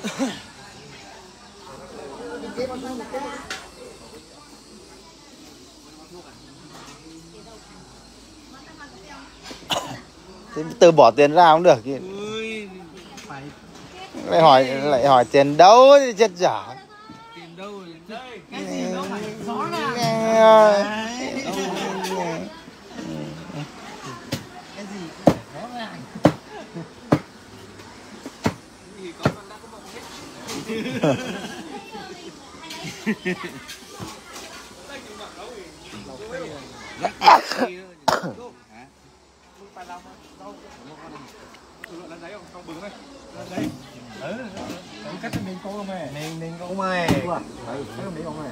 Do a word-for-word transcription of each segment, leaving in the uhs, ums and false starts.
Thế từ bỏ tiền ra cũng được chứ. Lại hỏi lại hỏi tiền đâu thì chết dở. Tiền đâu rồi? Cái gì nó phải rõ ràng. Cái gì cũng phải rõ ràng. Thì có con đã có bọng hết. Cách mình có không mày? Mình mình có mày. Đấy, cái mình có mày.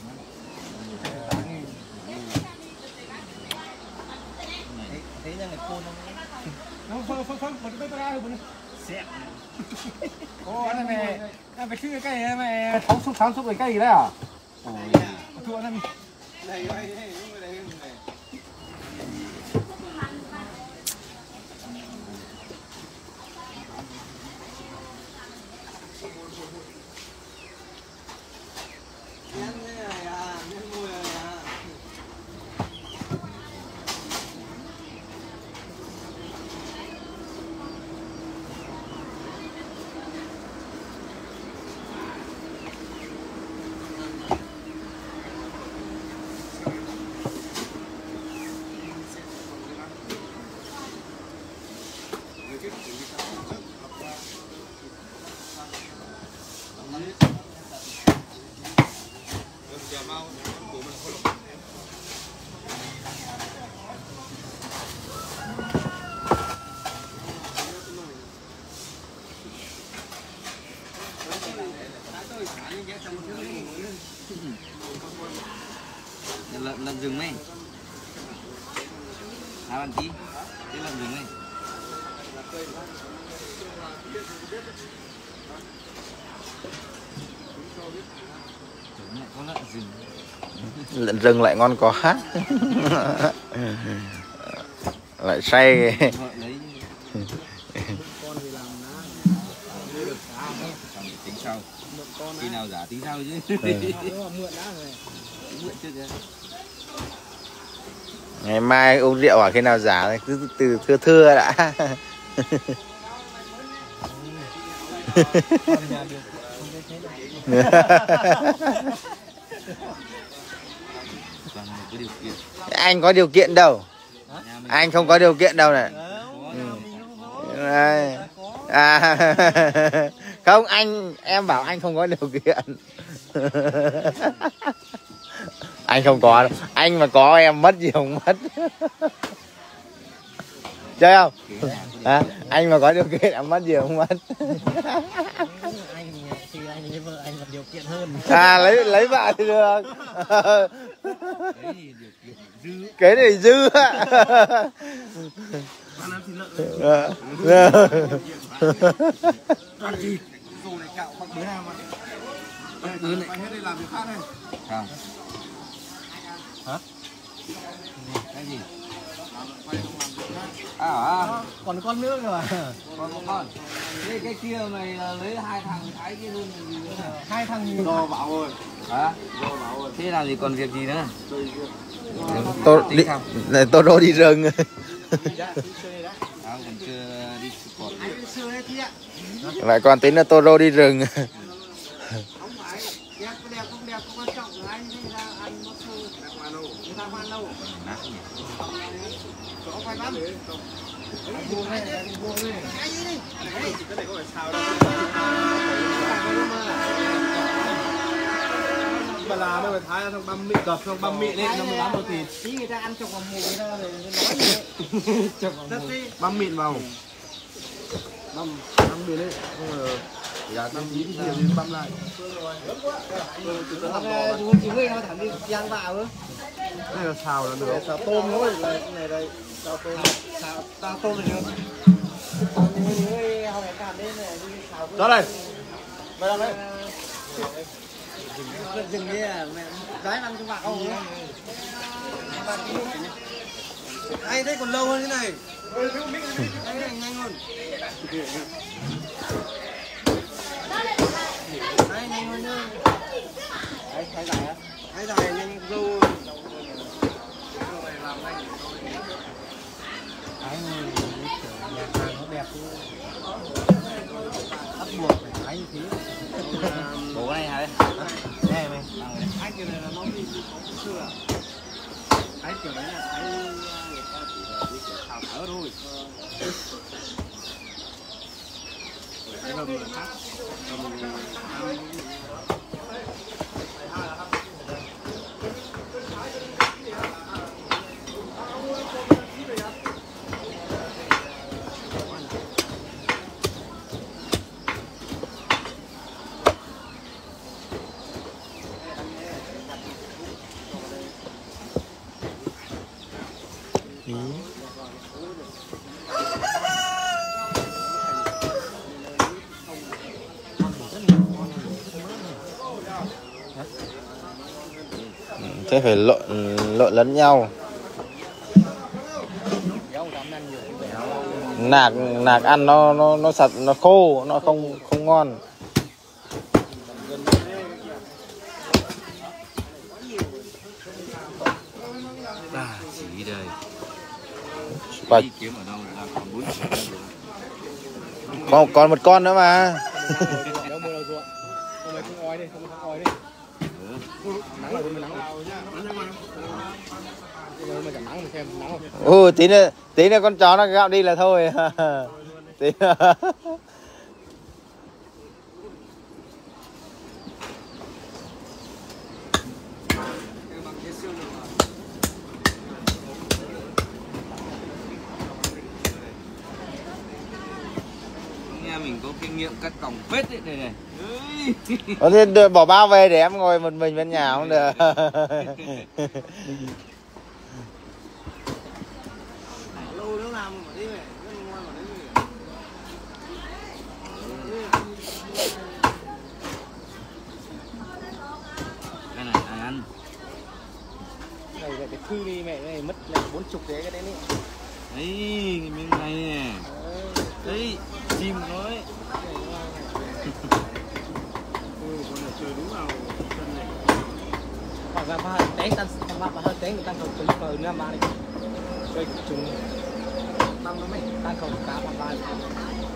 Thấy ra người khôn không? Không không không không, một cái ra rồi. Xẹo. Ô anh mày, anh phải cứ cái cây này mày. Phóng xuống phóng xuống cái cây gì đấy à? Ôi. Thua anh. Này đây đây, đúng rồi đây. Lợn lợn rừng này. Hai bạn tí. Cái lợn rừng này. Lại có lợn rừng. Lợn rừng lại ngon quá. Lại say. Tính sau. Khi nào giả tính sau chứ. Mượn trước kìa. Ngày mai uống rượu à, khi nào giả cứ từ thưa thưa đã. Anh có điều kiện đâu. Anh không có điều kiện đâu này. Ừ. À, không anh, em bảo anh không có điều kiện. Anh không có đâu. Anh mà có em mất gì không mất. Chơi không? À, anh mà có điều kiện em mất gì không mất. Anh thì anh với vợ anh còn điều kiện hơn. À lấy lấy vợ thì được. Cái này dư á. Dù này cạo bằng bữa nào mà. Bữa này hết đi làm việc khác này. Không. Hả? Cái gì? À, à. Còn con nữa cơ mà. Còn một con. Cái cái kia mày lấy hai thằng thái kia luôn gì nữa. Hai thằng gì? Do bảo rồi. Hả? Do bảo rồi. Thế làm gì còn việc gì nữa? Tôi đi, này tôi đô đi rừng. À, còn chưa đi sport. Lại còn tính là Toro đi rừng. Không phải đẹp đẹp không đẹp không quan trọng là anh hay là anh nó sơ người ta hoan lâu. Có khoai lắm. Buông này, buông này. Cái gì đi? Cái này có phải sao đâu. Mà là nó phải thái xong băm mịn cập xong băm mịn lên nó mới bán được thịt. Tí người ta ăn trong vòng mùi ra rồi nói gì trong vòng mùi. Băm mịn vào. Băm băm mịn lên. Dạ năm chín thì mình băm lại. Chú chú ơi nó thẳng đi giang vào nữa. Đây là xào là được. Xào tôm thôi, này này đây. Xào tôm. Xào xào tôm là được. Đó đây. Mày làm đấy. Dừng đi à, mẹ gái ăn trong bạc không? Ai thấy còn lâu hơn thế này. Đây nhanh hơn. thái dài á. Thái dài nhưng dâu này làm anh Thái này kiểu nhà hàng nó đẹp chứ. Bắt buộc phải thái như thế. Bố này hả? Nghe mày. thái kiểu này là nó bị xưa. Thái kiểu đấy là thái người ta chỉ là đi kiểu thảo thở thôi. Cái hầm là khác. Hầm Thế phải lộn lộn lẫn nhau. Nạc nạc ăn nó nó nó sạch, nó khô, nó không không ngon. à, chỉ đời. Và Đi kiếm ở đâu ra còn bốn. còn còn một con nữa mà. Đâu mua đâu ruộng. Hôm nay không oi đi, không không oi đi. Nắng rồi mình nắng rồi. Rồi mà chẳng nắng mình xem nắng không. Ừ, tí nữa tí nữa con chó nó gạo đi là thôi. Tí nữa. Nghe mình có kinh nghiệm cắt còng phết đấy này này. Có thể đưa, bỏ bao về để em ngồi một mình bên nhà không được. Lâu nữa làm mà đi về. Cái này ai ăn? Này lại cái thư đi mẹ này mất lại bốn chục đấy cái đấy đi. Đấy, cái miếng này nè. Đấy, chim nói. Hoặc là ba té tan hoặc là hơi té người ta không có phơi nữa mà này. Chơi chung. Tăng nó mấy, tăng không cá mà ba.